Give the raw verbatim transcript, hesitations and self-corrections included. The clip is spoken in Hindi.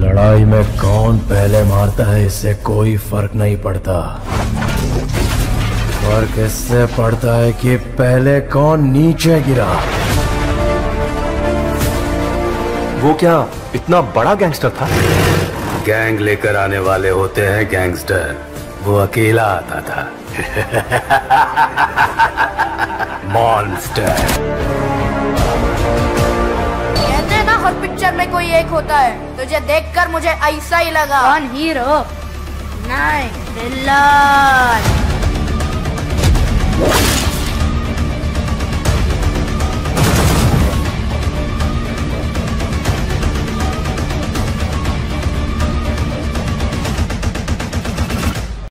लड़ाई में कौन पहले मारता है इससे कोई फर्क नहीं पड़ता। फर्क इससे पड़ता है कि पहले कौन नीचे गिरा। वो क्या इतना बड़ा गैंगस्टर था? गैंग लेकर आने वाले होते हैं गैंगस्टर, वो अकेला आता था। मॉन्स्टर। कहते हैं ना हर पिक्चर में कोई एक होता है, तुझे देखकर मुझे ऐसा ही लगा। कौन हीरो? नहीं, विलन।